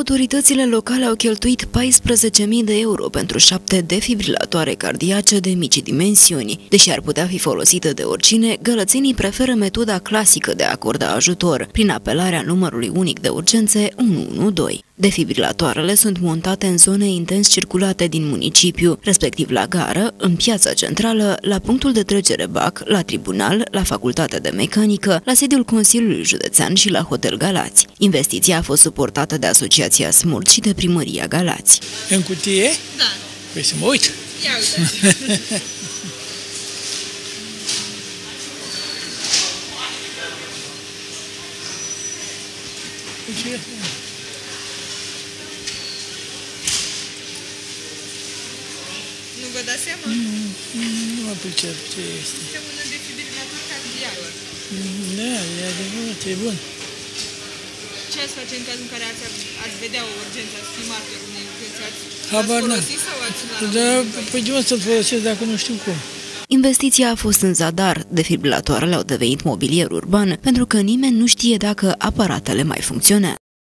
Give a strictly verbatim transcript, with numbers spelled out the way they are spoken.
Autoritățile locale au cheltuit paisprezece mii de euro pentru șapte defibrilatoare cardiace de mici dimensiuni. Deși ar putea fi folosite de oricine, gălățenii preferă metoda clasică de a acorda ajutor, prin apelarea numărului unic de urgențe unu unu doi. Defibrilatoarele sunt montate în zone intens circulate din municipiu, respectiv la gară, în piața centrală, la punctul de trecere B A C, la tribunal, la facultatea de mecanică, la sediul Consiliului Județean și la Hotel Galați. Investiția a fost suportată de Asociația Smurt și de Primăria Galați. În cutie? Da. Păi să mă uit. Ia uite. Nu vă dați seama? Mm, mm, nu mă pricep ce este. Este un defibrilator cardiac. Da, e adevărat, e bun. Ce ați face în cazul în care ați, ați vedea o urgență, ați fi martor unei urgențe? Ați, Habar ați n-am. folosit sau ați luat? Da, păi de unde să-l folosesc dacă nu știu cum? Investiția a fost în zadar, defibrilatoarele au devenit mobilier urban, pentru că nimeni nu știe dacă aparatele mai funcționează.